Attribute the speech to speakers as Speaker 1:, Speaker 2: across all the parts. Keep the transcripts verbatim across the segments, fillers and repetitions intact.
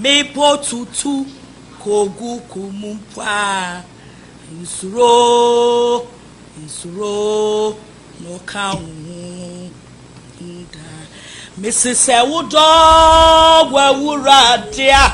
Speaker 1: me po tutu kogu kumumpa insuro insuro no kawu nda Missus Ewudo wawuradia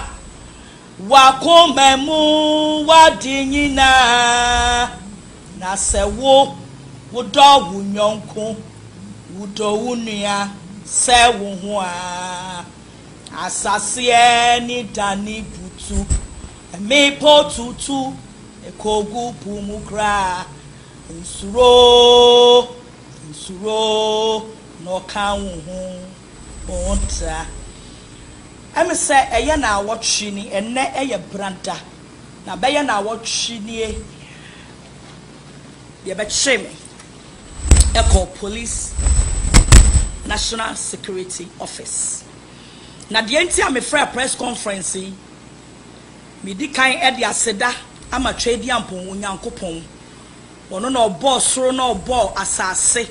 Speaker 1: wakomemu wadinyina na sewo wodo wunyonko wodo wunia se wo ho a asase ni dani butu me po tutu ekogu pumukra insuro insuro no kan ho onta em say eye na awotwe ni enne eye branda na beye na awotwe ni e ye be cheme Echo Police National Security Office. Na the entire me free press conference me di kan e de aseda ama twedi ampon onyankopon wono na obo soro na obo asase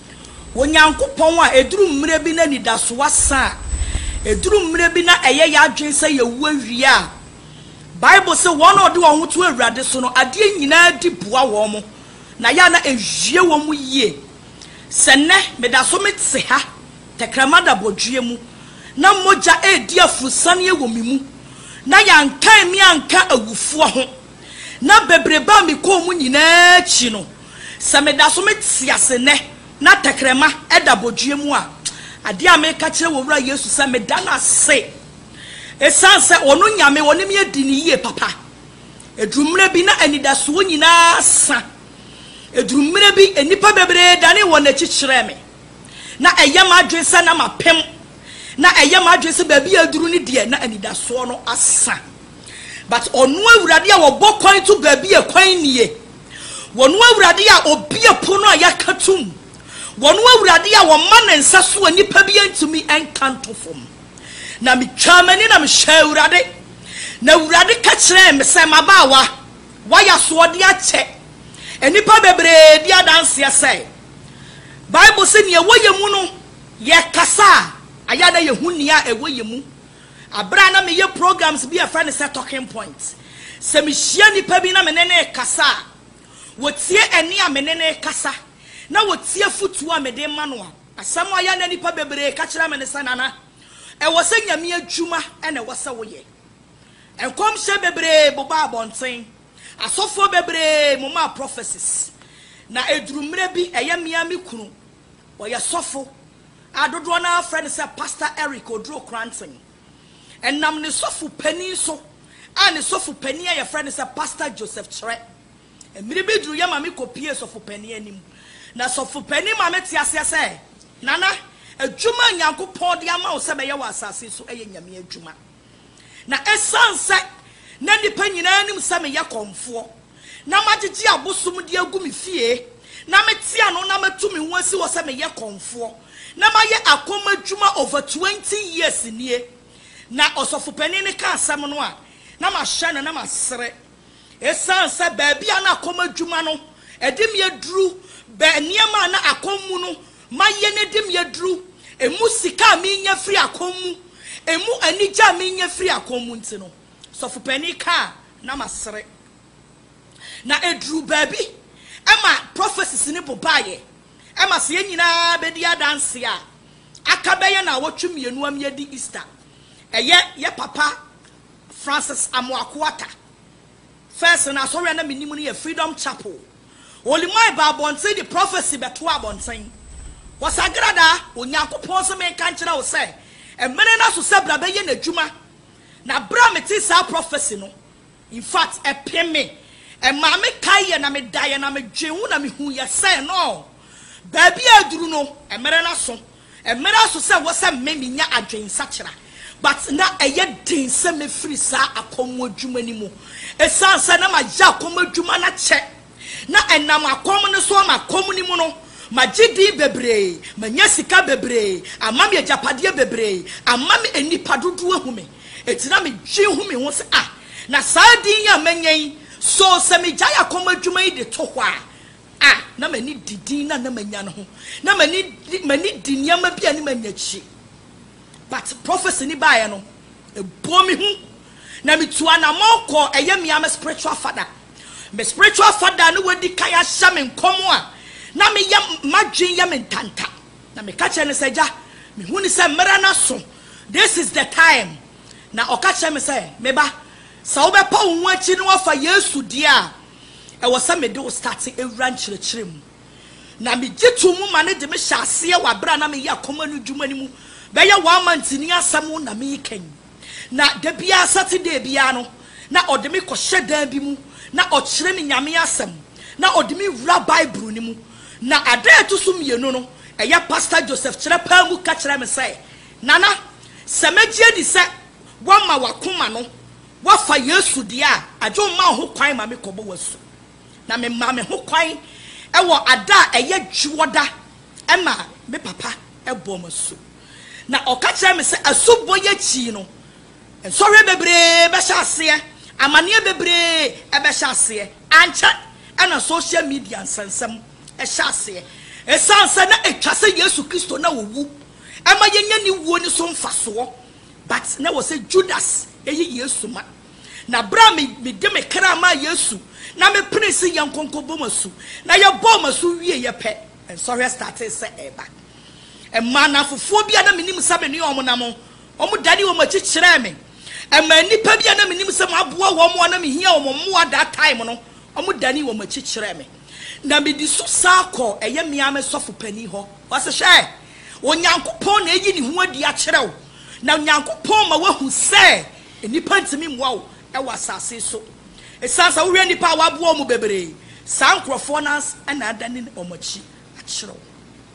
Speaker 1: onyankopon a eduru mmire bi na nidaso wasa eduru mmire bi na eye ya adwen se ye wawie a Bible say one of the one who to awurade so no ade nyina di boa wo mo na ya na ehwie wo mu yie sene medaso metse ha tekramada bodue mu na moja edi afusane ewo mimu na yanka mi anka awufuo ho na bebreba mi ko mu nyina chi no se medaso metse asene na tekrema eda bodue mu a ade a me ka kire wo wura Yesu se meda na se esanse ono nyame wonim ye di ni yie papa edrumre bi na anidaso nyina sa edrumre bi enipa bebre dane wona chichire me na eyema adwensa na mapem na eyema adwensa ba bi aduru ni de na anidaso no asa but onu awurade a wo bokwan to ba bi ekwan nie wonu awurade a obi epono a yakatum wonu awurade a wo manensa so anipa bi antumi enkanto fom na mi chamani na mi shawurade na awurade ka kire me se mabawa waya so de ache enipa bebre dia dance ya say Bible say ne woyemu no ye kasa aya na ye hunia e woyemu abra na me ye programs bi a friend say talking point se mi hia nipa bi na me nene kasa wotie eni a me nene kasa na wotie futu a me de ma no asam aya na nipa bebre ka kire me ne sanana e wo se nyame adwuma e na wo se wo ye enkom hye bebre boba abonten asofo bebre moma prophecies na edurumre bi eye miami kunu wo ye sofo adodo na friend say Pastor Eric Odro Cranton enam ne sofo pani so and sofo pani ye friend say Pastor Joseph Chere emire bi duru ye mame kopie sofo pani anim na sofo pani mame ti ase ase nana adwuma nyankopon de ama wo se be ye wa asase so eye nyame adwuma na esanse na nipa nyina anim se me ye komfo na magigi abosum de agu me fie na metia no na matumi ho asi wo se me ye komfo na maye akoma adwuma over twenty years nie na osofopani ne ka asam no a na ma hye na na ma sere esanse ba bia na akoma adwuma no edim ye duru ba niema na akomu no maye ne dim ye duru emu sika mi nya free akomu emu anija mi nya free akomu nti no sofopani ka na ma sere na edru baby ema prophecies ni bobaye ema se nyina be dia dance a akabeye na wotwem yenu am ye di Easter eye ye papa Francis Amoakwata first na so na minimu ye Freedom Chapel only my babon say the prophecy beto abonten was Agradaa onyankopon so me kan kira wo say emene na so sebra be ye na dwuma na bra meti sa prophecy no in fact epeme e ma me kai na me dae na me dwenwu na me hu ye say no baby aduru no emere na so emere so say wo say me me nya adwen sakira but na eye din say me free sa akomo adwuma ni mu esan say na ma ja akomo adwuma na che na enam akomo ne so ma akomo ni mu no magidi bebre manya sika bebre amam Agyapade bebre amam enipa dodo ahume etina me dwen hu me ho se ah na saadin ya manyen so se me jaya akomo adwuma yi de to ho a ah na mani didi na na manya no ho na mani mani dinyama bia ni manyachi but prophecy ni bae no ebo mi hu na mitua na moko eye me am spiritual father me spiritual father no wadi kan ahya me nkomo a na me yam madwen yam ntanta na me ka che ne seja me hu ni se mera na so this is the time na oka che me se me ba sa wo be pa wo achi no afa Yesu dia e wo se me do start ewura nchirechire mu na me jitu mu ma ne de me hyase e wa bra na me ya koma no dwuma ni mu be ye one month ni asam na me kan na de bia Saturday bia no na ode me ko hyedan bi mu na okire me nyame asam na ode me wura Bible ni mu na ade to sum ye no no e ya Pastor Joseph kire pa mu ka kire me say nana se megie di se wama wakoma no wafa Yesu dia adwo ma ho kwan ma me kobo wasu na me ma me ho kwan e wo ada eye dwoda e ma me papa e bo masu na oka kire me se asubo ye chi no ensore bebre be hyase amane bebre e be hyase anche e na social media nsensem e hyase e sanse na etwase Yesu Kristo na wowu e ma yenya ni wuo ni so mfaso but na wo se Judas eyi Yesu ma na bra me me de me kra ma Yesu na me prince yankonko bomasu na ye bomasu wie ye pe and sorry started say eba e ma na fofo bia na menim sabe ne omo na mo omo dani wo ma chichire me e ma nipa bia na menim se mo aboa wo mo na me hia wo mo that time no omo dani wo ma chichire me na me di so sako eye me ame sofo pani ho wase hwe onyankopon na eyi ni ho adi a kire wo na onyankopon ma wahu se nipa ntimi mwa wo e wasase so esansa wo hwe nipa wabo mu bebere sankrofo na adani omachi a kire wo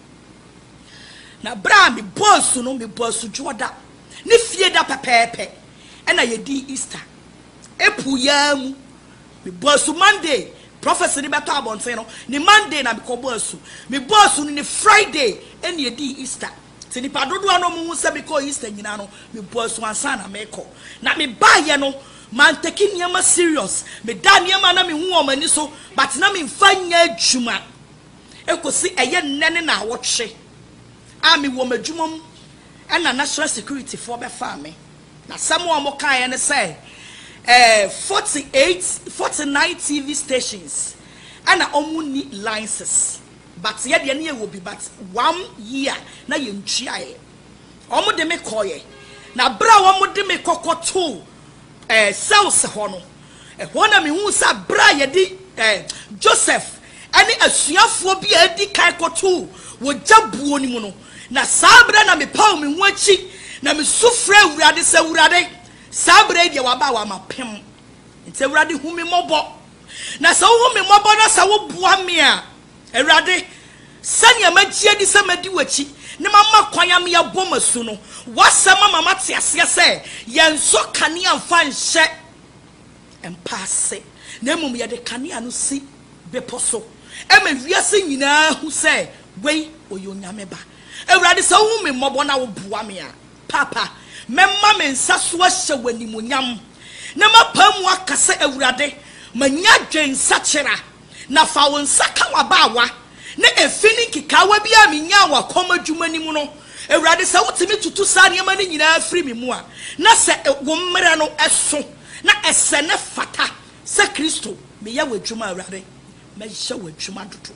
Speaker 1: na bra me boss no me boss joda ne fie da pepepe e na yedi Easter epu yamu me boss Monday prophecy ni beto abonten no ni Monday na me ko boss me boss no ni Friday e na yedi Easter ti nipa dodo ano mu se me ko Easter nyina no me boss ansa na me ko na me ba ye no man take niam serious me da niam na me hu o mani so but na me mfanya adwuma ekosi eye nnene na awotwe ami wo madwumom na national security for be farme na samo mo kan ne say eh forty-eight forty-nine T V stations and omu ni licenses but ye de na ye bi but one year na ye ntwiae omu de me koye na bra omu de me kokoto eh sales ho no e ho na me hu sa bra ye di eh Joseph ani asuafo bi adi kai koto wo jabuo ni mu no na sabra na me paw me hu achi na me sufre urade se urade sabra dia waba wa mapem nte urade hu me mobo na sa hu me mobo na sa wo bua me a urade sanya magie di sa madi wachi ne mama kwanya me ya bomasu no wasama mama te ase se yenso kane amfa nhye empase na mum ye de kane anu si beposo e ma wiase nyina hu se wei oyonyame ba Ewurade sa hu me mobo na wo bua me a papa memma me nsa so ahye wanimunyam na mapam akase Ewurade manya dwen sachera na fa won saka wabawa na efini kikawa bia menya wa koma dwuma ni mu no Ewurade sa wotimi tutu sa ne ma ni nyina afiri me mu a na se wo mmere no eso na ese ne fata se Kristo me ya wadwuma Ewurade me hye wadwuma dodo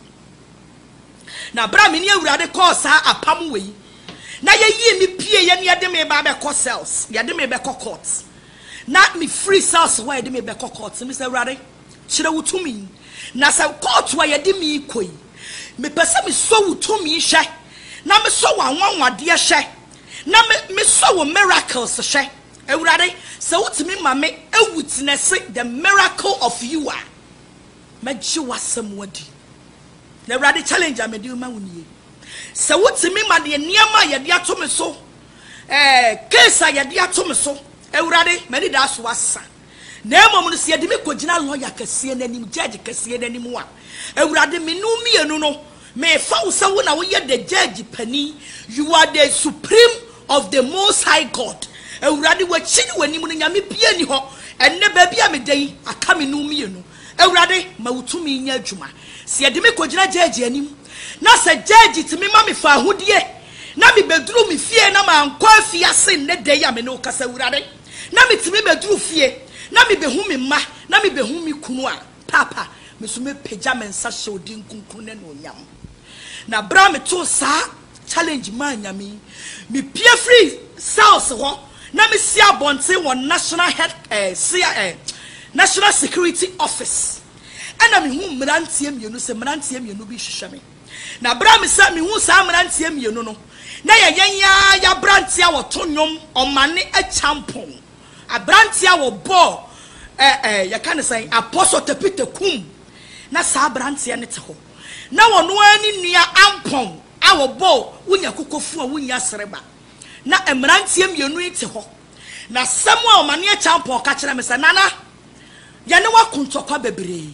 Speaker 1: na bra me ni Ewurade call sa apam wei na ye yi mi pie ye ne de me ba be call cells ye de me be call courts na me free cells where de me be call courts me say Ewurade kire wutumi na sa court wa ye de me koi me pese me so wutumi hwe na me so wa nwanwade hwe na me me so wo miracles hwe Ewurade sa wutumi ma me e witness the miracle of you are me ji wasam wadi na Ewurade challenge am de ma woni se wotimi ma de niam ye de ato me so eh case ye de ato me so Ewurade me da so asa na emom no se de me kogina lawyer kase nanim judge kase nanim a Ewurade me no mienu no me fa wo se wo na wo ye the judge pani you are the supreme of the most high God Ewurade wa chi ni wanim no nyame bia ni ho enne ba bia me dai aka me no mienu Ewurade ma wutumi nya adwuma se de me kogina judge anim na se judge timi ma me fa hodie na me bedru me fie na ma nkwa fie ase ne de ya me no kasa Ewurade na me timi bedru fie na me behu me ma na me behu me kunu a papa me so me pagya me nsa hye odi nkunkun ne no nyam na bra me to sa challenge man nyame me pie free cells ho na me sia bonte won national head eh sia eh national security office ana me hu mrantie mienu se mrantie mienu bi hwehwe me na bra me sa me hu sa mrantie mienu no na ya yanya ya brantia wo to nwom omane Agyapong abrantia wo bo eh eh ya kan say apostle tepite kum na sa brantia ne te ho na wono ani nua ampong awo bo wunya kokofu a wunya sereba na emrantie mienu ite ho na samu a omane Agyapong ka kire me say nana ya ne wakuntokwa bebre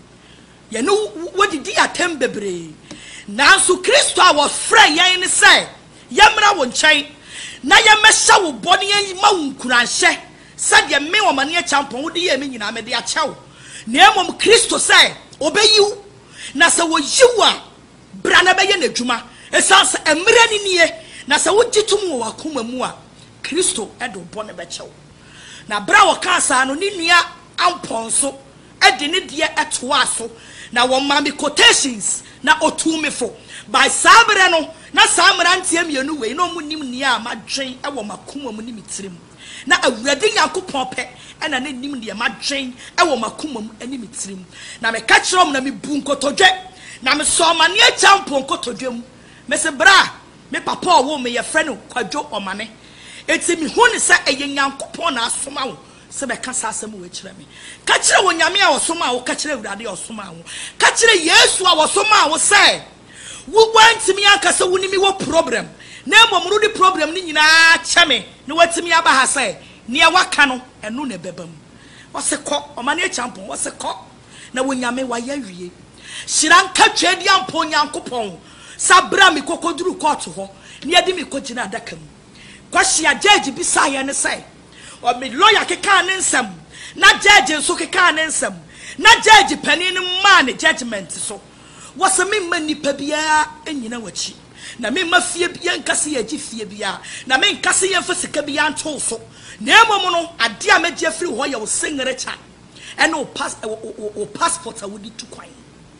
Speaker 1: ya ne wodidi atem bebre nanso Kristo a wo frɛ yan ne say yamra wo nkyɛn na yɛmɛhyɛ wo bɔne yi ma wo nkuranhyɛ sɛdeɛ me wɔ mane Agyapong wo de yɛ me nyina me de akyɛw na emom Kristo sɛ obeyiw na sɛ wo yiw a bra na bɛyɛ n'adwuma ɛsan sɛ emre ni nie na sɛ wo gitum wɔ wakoma mu a Kristo ɛde wo bɔne bɛkyɛw na bra wo ka saa no ni nua ampɔn so ɛde ne deɛ ɛtoa so na wo ma me quotations na otumefo by sabre no na samrantie mienu we no munim nia madwen e wo makoma mu ni mitirim na awurade Nyankopɔn pɛ ɛna ne nim de madwen e wo makoma mu ani mitirim na me ka kyerɛm na me bu nkotodwe na me so mane Agyapong nkotodwe mu me se bra me papa wo me ye frɛ no kwadwo omane eti me hu ne sa eye Nyankopɔn na asoma wo se be ka sasem wo kyerɛ me ka kyerɛ wo nyame a wo soma wo ka kyerɛ awurade a soma wo ka kyerɛ Yesu a wo soma wo sɛ wo want me akasa wo ni mi wo problem na emomru di problem ni nyina kyeme na watimi aba ha sɛ ne e waka no eno ne bebam wo se kɔ omane Agyapong wo se kɔ na wo nyame wa ya wie hyiran ka twadi ampo Nyankopɔn sabra mi kokoduru court ho ne yadi mi kogina adaka mu kwahia judge bi sa ye ne sɛ o me lawyer keka ne nsam na judge nso keka ne nsam na judge panin ma ne judgment so wasa me mani pa bia enyina wachi na me mafie bia nkase ye gifie bia na me nkase ye fasika bia nto so na emom no ade a megye afiri ho ye wo sengerecha ene o pass o passport a wodi tu kwan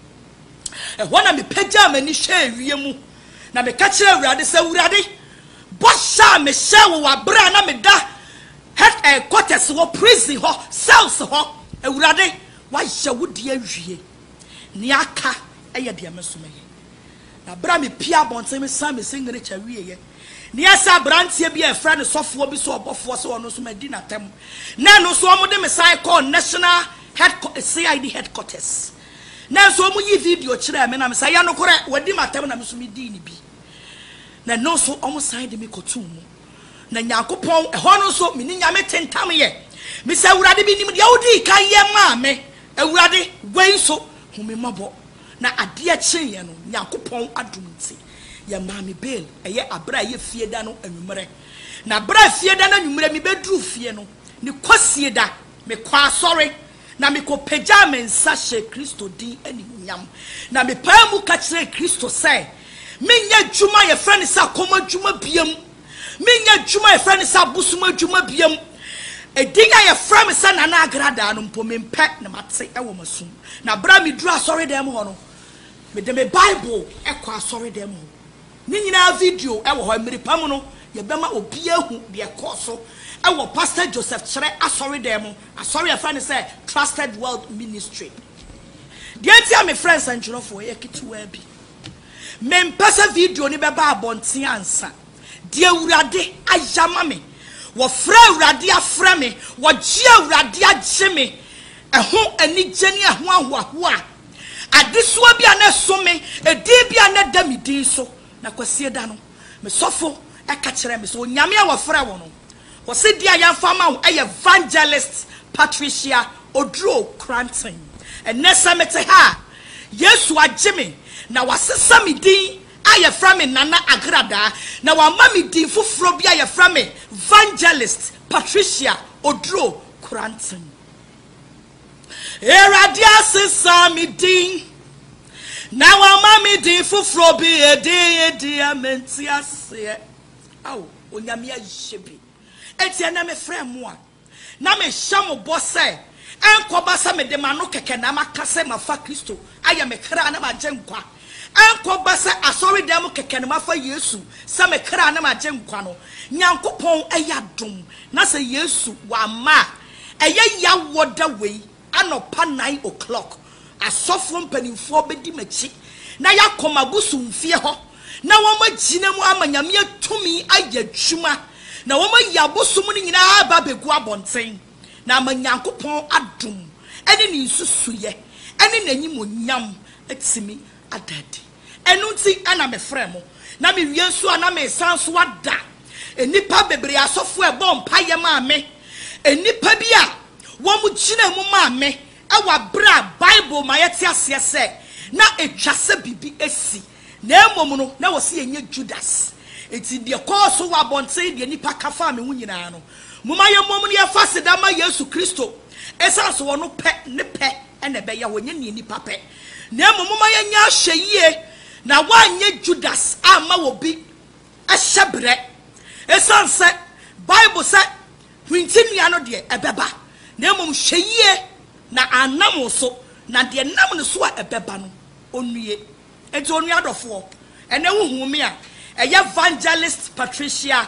Speaker 1: e ho na me pagya mani hwe awie mu na me ka kire awurade sɛ awurade bo sha me hye wo wabra na me da head quarters wo prison ho cells ho awurade wa hye wodi awie ni aka eye de amesome na bra me pia bonte me sam me singere cha wieye ne asa brantie bia e fra ne sofo bi so obofo so ono so madi na tem na no so omo de me sai call national headquarters C I D headquarters na so omo yi video kire me na me sai ya no kore wadi matem na me so me di ni bi na no so omo sai de me kotum mu na Nyankopɔn e ho no so me ni nyame tentam ye me sai awurade bi nim de awudi kan ye ma me awurade wei so hu me mabo na ade a kyenye no Nyankopɔn adom nti ya maami bail eye abra ye fie da no anwumere na abra fie da no anwumere mi bedru fie no ni kwasie da me kwa sorry na me ko pagya me nsa hye Kristo din ani nyam na me pa mu ka kire Kristo sɛ menya dwuma ye frɛ ne sa koma dwuma biam menya dwuma ye frɛ ne sa busuma dwuma biam edinya ye frɛ me sa Nana Agradaa no mpo me mpɛ na mate e wo masum na bra me dru asɔre dem ho no me de me Bible e kɔ asɔre dem ho ni nyina video e wo ho mmiripam no ye bema obi ahu de kɔ so e wo Pastor Joseph kyerɛ asɔre dem asɔre ye frɛ ne sɛ Trusted World Ministry de antia me friends and jolofo ye kituwa bi me mpasa video ni beba abonten ansa de awurade ayama me wo fra awurade afra me wo gye awurade agye me ɛho ani gyeni ɛho ahoaho a adesoa bia na so me edi bia na da me din so na kwasie da no me sofo ɛka kyerɛ me so onyame a wo fra wo no wo se dia yamfa ma wo ɛyɛ evangelist Patricia Odro Cranton enesa mete ha Yesu agye me na wasesa me din aye fra me Nana Agradaa na wa ma me din foforo bia ye fra me evangelist Patricia Odro Cranton Eradia sesa me din na wa ma me din foforo bi e din e dia menti ase aw onyame ayebi etia na me fra mo a na me shamo bose enko basa me de mano keke na makase mafa Kristo aya me kra na magye nkwa enko basa asori dem keke na mafa Yesu sa me kra na magye nkwa no Nyankopon eyadom na se Yesu wa ma eye ya woda we anopa nine o'clock asofo mpanimfo bedi machi na yakoma busumfie ho na woma gina mu amanyame atumi ayadwuma na woma yabosum ni nyina aba begu abonten na amanyankopon adom ene ni nsusuye ene nanyimonyam atimi adadi enu nti ana me frɛ mo na me wie nso ana me sanso ada enipa bebre asofo ebo mpaye ma me enipa bi a wo mu gina mu ma me ewa bra Bible ma yete ase se na etwase bibi esi na emom no na wose enye Judas eti de koso wa bonten de nipa kafa me hu nyina no muma ye mom no ye faseda ma Yesu Kristo esanso wo no pe ne pe ene be ya wonye ne nipa pe na emom muma ye nya hweyie na wanye Judas ama wo bi ehyebre esanse Bible say hwintinua no de ebeba na emom hweyie na anam so na de nam no so a ebeba no onue enti onue adofo ene hu me a eye evangelist Patricia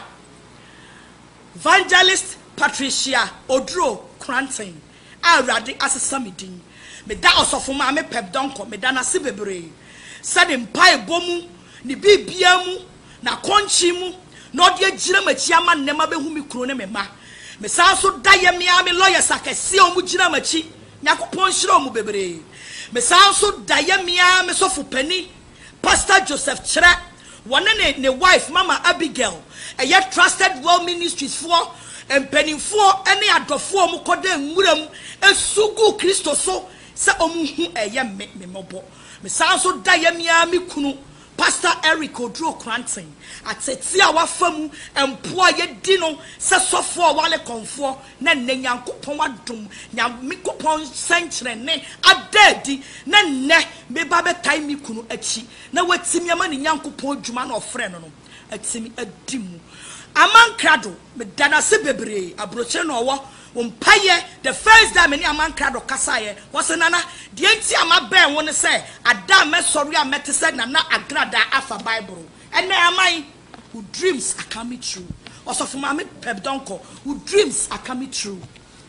Speaker 1: evangelist Patricia Odro Cranton Awurade asesa medin me da osofo ma me pep donko me da na se bebre sade mpai bomu ni bibia mu na konchi mu na ode agira machi ama nnema behu me kuro ne me ma me san so da ye me a me lawyers akese o mu gira machi Nyakopon hira o mu bebre me san so da ye me a me sofo pani Pastor Joseph Chere one ne ne wife Mama Abigail eye Trusted World Ministries for empenifo ene adofo mu koda nwuram esugu Kristo so se omuhu eye me me mobo me san so da ye me a me kunu Pastor Eric Odro Cranton ateti a wafamu empo a ye di no se sofo wale konfo na ne Nyankopon adom Nyankopon senkyere ne adadi na ne me ba betai me kunu achi na watimi ama ne Nyankopon dwuma na ofre no no atimi adimu amankrado me dana se bebre abroche no wo umpaye the first time any amankrado kasaye was nana the enti ama ben won say ada me sorry a mete said nana Agradaa afa Bible and na amai who dreams are coming true also for mama pep donko who dreams are coming true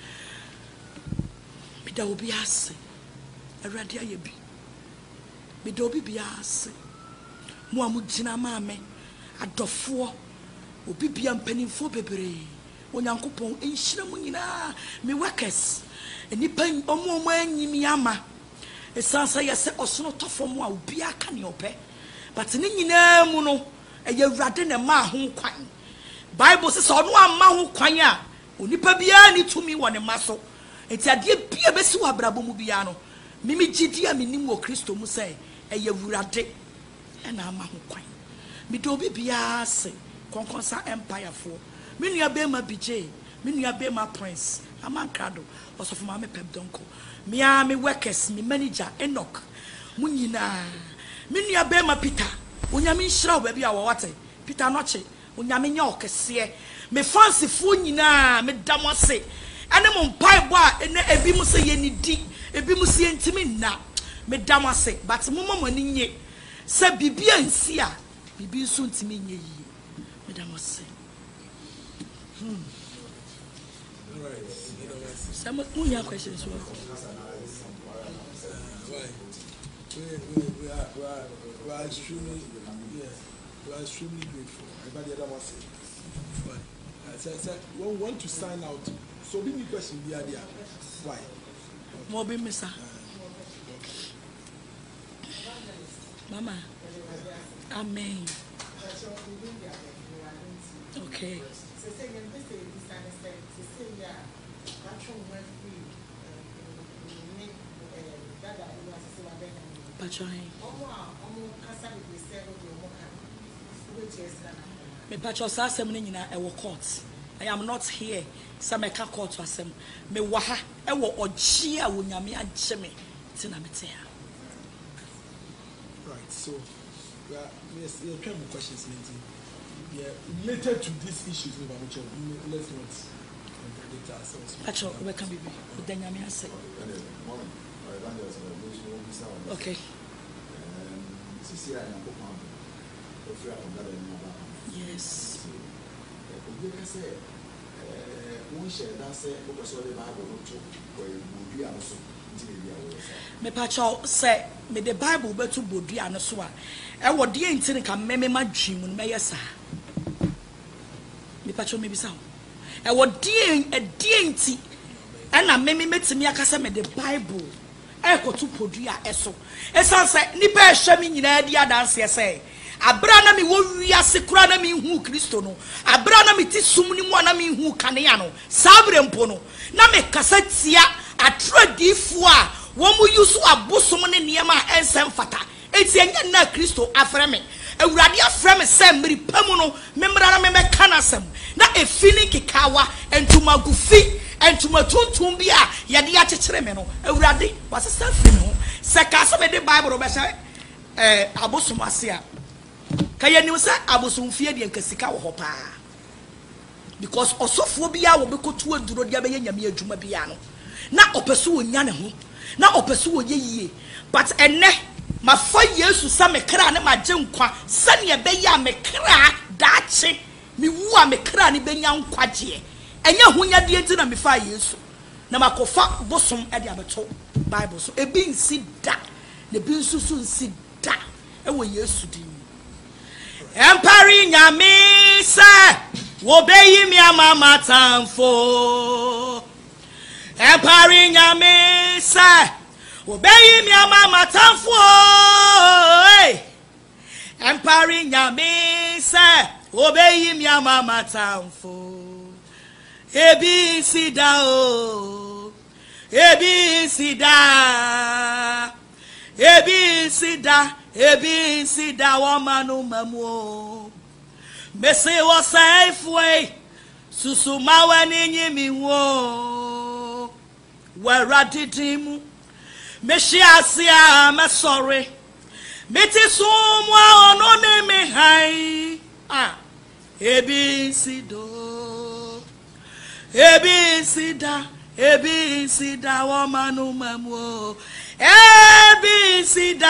Speaker 1: me da obi ase awrade ayebi me da obi bia ase mo amugina mame adofo obi bia mpanimfo bebre Onyankopon enhyira mu nyina me workers enipa omo omo anyimi ama esansa yese osono tofo mu a obi aka ne ope but ne nyina mu no eye Awurade ne ma ho kwan Bible says ono amma ho kwan a onipa bia ni tumi wone maso enti ade bia besi wa brabo mu bia no mimi gidi a menim wo Kristo mu say eye Awurade e na ama ho kwan me do obi bia se konkonsa empire for Minua bema B J, minua bema Prince, amankrado, also for my pep donko. Me a me workers, me manager, Enoch, Munina, minua bema Peter, unyami shrow baby our water, Peter Noche, unyami nyoke see, me fancy funina, me damase, and I'm on pie bar, and a bimus ye di, a bimus intimate na, me damase, but mumma money, say bibia and sia, bibi soon to me ye, me damase. Hmm. All right. Some of your questions. Why? We, we, we, are, we, are, we are extremely, yeah, we are extremely grateful. Everybody else wants it. Why? I said, I said, we want to sign out. So, be me question the idea. Why? More be me, sir. Mama. Amen. Okay. Me patcho sa asem ni nyina e wo court. I am not here. Sa me ka court asem. Me wa ha e wo ogye a wo nyame agye me. Ti na me te ha. Right. So, we are yes, we are trying questions. Yeah, related to these issues, let's not. Actually, we can be with the Nyamia say. Okay. Yes. Me pacho say me the Bible betu bodua ano so a e wo de enti ka meme ma dwim no me yesa me pacho me bisa e wo de e de enti e na meme metimi akasa me the Bible e ko tu podua eso e san say nipa ehwe mi nyina di adanse say abra na mi wo wiase kura na mi hu Kristo no abra na mi ti sum ni mu na mi hu kanea no sabre mpo no na me kasa tia atradifo a wo mu yusu abosom ne niema ensem fata eti enya na Kristo afre me awurade afre me se mmiri pamu no memra na me meka na sem na efini kikawa entuma gufi entuma tuntum bi a ye de akekere me no awurade wasesa fi me ho se ka se me de Bible be se eh abosom ase a kaya ni se abosom fie de nkasika wo ho pa because osofo bia wo be kotu aduro dia be nyame adwuma bia no na opesu onya ne ho na opesu oye yie but enne mafa Yesu sa me kra ne magye nkwa sane e be ya me kra daache mi wu a me kra ne benya nkwaje enya honya de enti na me fa Yesu na makofa bosom e de abeto Bible so e bi nsi da ne bi nsusu nsi da e wo Yesu din empari nyame sa wo beyi mi amama tamfo empari nyame sa wo beyi mi amama tamfo eh empari nyame sa wo beyi mi amama tamfo ebi sida o ebi sida ebi sida ebi sida wo manu mamu mese wo saifwe susuma wani nyimi wo waradidimu meshi asia me sorry meti sumwa ono ne me hai ah ebi sido ebi sida ebi sida wo manu mamu ebi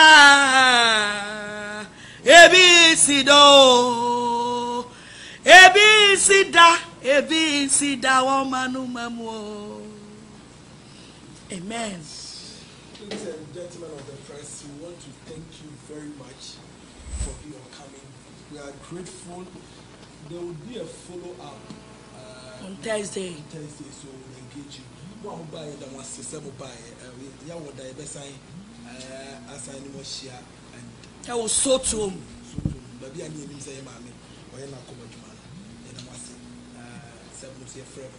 Speaker 1: sida ebi sido ebi sida ebi sida wo manu mamu. Amen.
Speaker 2: Ladies and gentlemen of the press, we want to thank you very much for your coming. We are grateful. There will be a follow-up uh,
Speaker 1: on Thursday.
Speaker 2: On Thursday, so we'll engage you. One who buy that was several buy. Yeah, what I best sign as I know share and
Speaker 1: I was so to him.
Speaker 2: So to baby, I need him say, Mammy, or you're not coming to man. And I must say, seven years forever.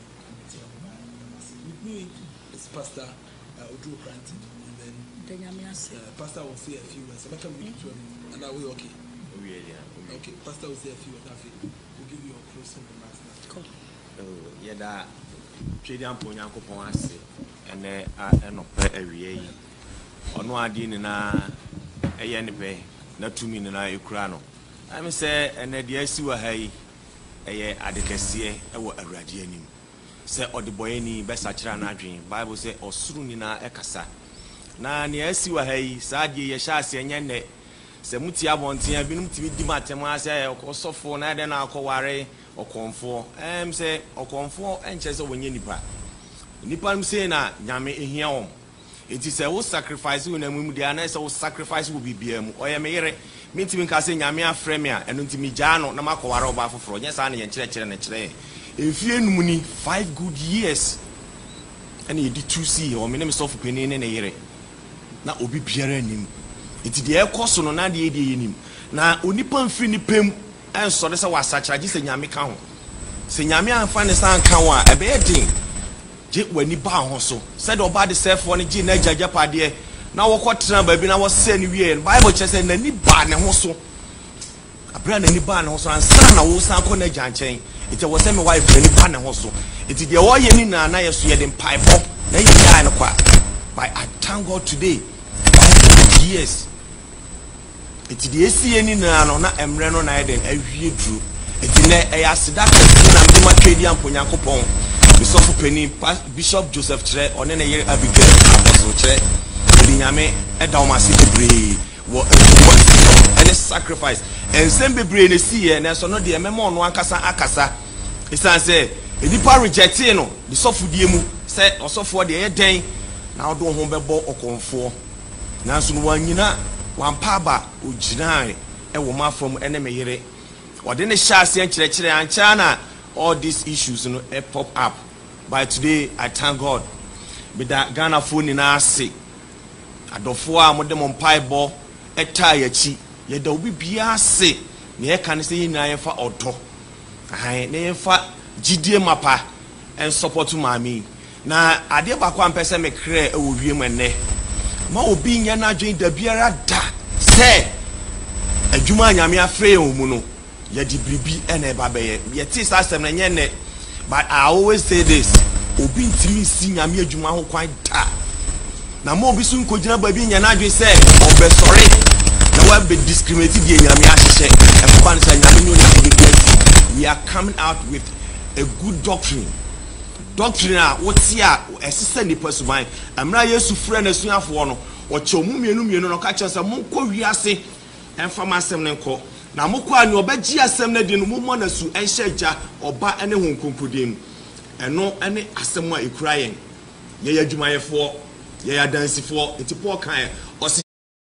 Speaker 2: With me, it's Pastor Udru Granted, and then uh, Pastor will say a few words. I'm going to read to him, and are we okay?
Speaker 3: Oh, yeah, yeah.
Speaker 2: Okay, Pastor will say a few words. We'll give you a closing remarks now.
Speaker 1: Cool.
Speaker 3: Oh, yeah, that Agyapong Yankopon ase, and then I end up a re or no idea in a yen pay, not to me in a Ukrano. I'm say, and the dear Sua Hay, a advocacy, a radianim. Say, or the boy any best achana dream. Bible say, or soon in a ekasa. Na near Sua Hay, Sadi, Yashasi, and Yende. Semutia wanting, I've been to be Dimatemasa, or Sofo, Nadan, Alcoare, or Confor. I'm say, or Confor, and Chester when you nipa. Nipa say na, Yame in here. It is a whole sacrifice, when a woman, the honest sacrifice will be B M, or a mere, meeting Cassin Yamia Fremia, and Untimijano, Namako Aroba for yes, Annie and Church and Chile. If you money five good years, and you did two see, or my name is of penny in a year. Now, Obi Pierre him. It's the air cost on an idea in him. Now, Unipan Finny Pim and so this was such a just a Yami count. Senyami and find a sound kawa, a bad thing. Jit when you bow also said about the self one G Naja Japadia. Now, what baby, I was saying, we and Bible chest and any barn and also a brand any barn also and son, I was not going to chain. It was semi wife any barn also. It is the all you need and I see them pipe up, then you die in a quack. But I thank God today, years. It is the A C N in an Emreno Night and every drew. It is a Asidak and Dima Agyapong. Bishop Penny, Bishop Joseph Tre, or any year Abigail Apostle Tre, Linyame, and Daumasi Debris, what any sacrifice. And send be brain see, and so no dear Memon Wankasa Akasa. It's I say, if you are rejecting the soft diemu, said or so for the air day, now don't home ball or comfort. Now soon one yina, one paba, ujinai, and woman from enemy here. Or then a chassis and church and China. All these issues, you know, pop up. But today, I thank God. With that Ghana phone in our say, I don't for more them on pie ball, a tire cheap. Yet there will be Biase. Near can say in I for auto. I never for G D M mappa and support to mammy. Now, I did back one person make clear a woman and ne. Ma being yana join the beera da. Say, a Juma Yamia Freo Muno. Yadi bribi ene babaye yeti sa asem na nyene. But I always say this, obi ntimi si nyame adwuma ho kwan da na mo obi sun kogina babi nya na adwe say obe sorry na wa be discriminate die nyame ahyehe e fa ban say nyame nyo na. We are coming out with a good doctrine doctrine a woti a esese ni personal amra Yesu frɛ na suafo no o chomu mienu mienu no ka kyerɛ sɛ mo nkɔ wiase emfa masem ne nkɔ na mokwa ni obagi asem na di no mo na su enhye gya oba ene hon konkodem eno ene asem a ekura yen ye yadwumayefo ye yadansifo enti Paul kan o se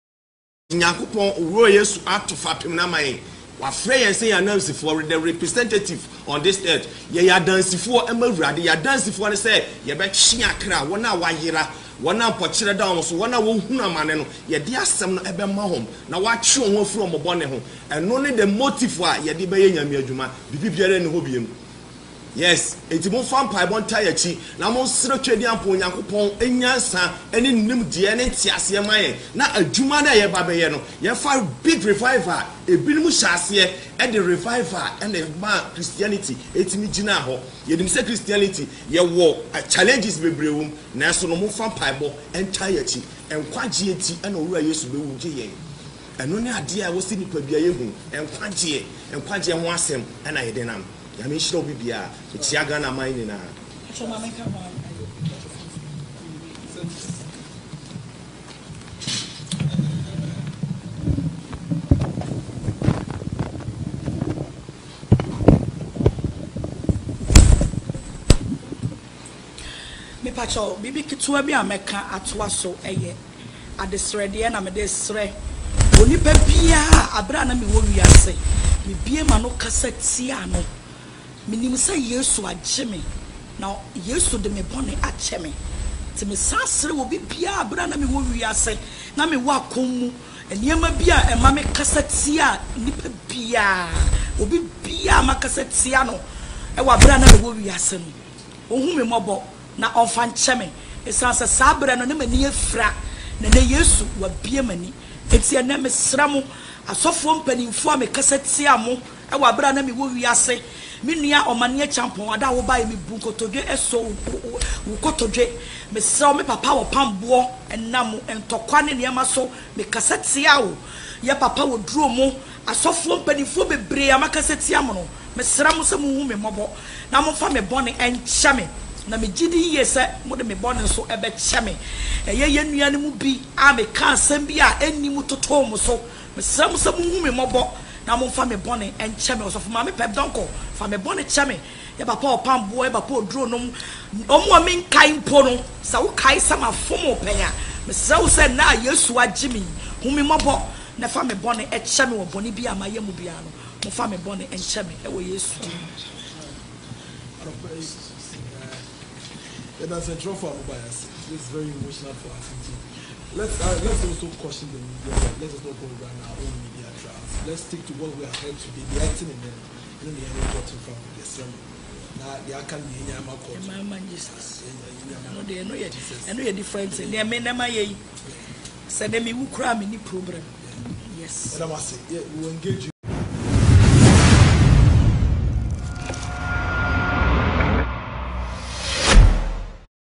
Speaker 3: Nyankopon owuro Yesu atofa pem na mayen wa frɛ yen se yadansifo the representative on this earth ye yadansifo emawurade yadansifo ne se ye be twe akra wona wayera wana pochire da so wana wo hunu amane no ye de asem no ebe ma hom na wa twe ho afuro mo bone ho eno ne the motive a ye de be ye nyame adwuma bibi biara ne ho biem. Yes, enti mo fam pai bon tire chi na mo sere twedi ampo Nyankopon enyansa ene nim de ne ntiase maye na adwuma na ye ba be ye no ye fa big revival ebinim hyase e de revival and ma Christianity etimi gina ho ye dim say Christianity ye wo challenges bebrewum na so no mo fam pai bo entire chi enkwagye enti na owura Yesu be wugye yen eno ne ade a wo si nipa bia ye hu enkwagye enkwagye ho asem na ye de nam Yami shiro bibia etia na mine na acho mama ka ba me pacho bibi kitua bi ameka atoa so eye adesre de na me desre onipa bia abra na me wo wiase me bie ma no kasa tia no minim say Yesu agye me na Yesu de me bone ache me ti me sasre wo bibia abra na me wo wiase na me wa komu eniema bia e ma me kasa tia nipa bia obi bia ma kasa tia no e wa abra na me wo wiase no ohun me mobo na onfa nche me esanse sabra no ne mani afra na ne Yesu wa bia mani eti na me sramu asofo mpanimfo me kasa tia mo e wa abra na me wo wiase Minia omanie champon ada wo ba mi bu kotodwe eso wo kotodwe me se me papa wo pambo enam entokwa ne niam so me kasetia wo ye papa wo duro mo asofo mpanifo bebre amakasetia mo no me sra mo se mo hu me mobo na mo fa me bone enche me na me gidi ye se mo de me bone so ebe che me eye ye nuane mu bi a me ka asem bi a enni mu toto mo so me sra mo se mo hu me mobo na mo fa me bone enche me osofo ma me pep donko fa me bone che me ye papa opambo ye papa oduro no omo amen kai mpo no sa wo kai sama fomo penya me se wo se na Yesu agye me hu me mobo na fa me bone eche me wo bone bi amaye mu bia no mo fa me bone enche me e wo Yesu
Speaker 2: and that's a trophy for bias. It's very emotional for us. Let's uh, let's also caution the media. Let us not go around our own media trials. Let's stick to what we are heard today. The acting and then then the end got from the sermon. Now the can be in Yama court.
Speaker 1: Mama Jesus. No, they know yet. I know your difference. They are men. Am I? Send me who cry me problem. Yes.
Speaker 2: And I must say, yeah, we engage you.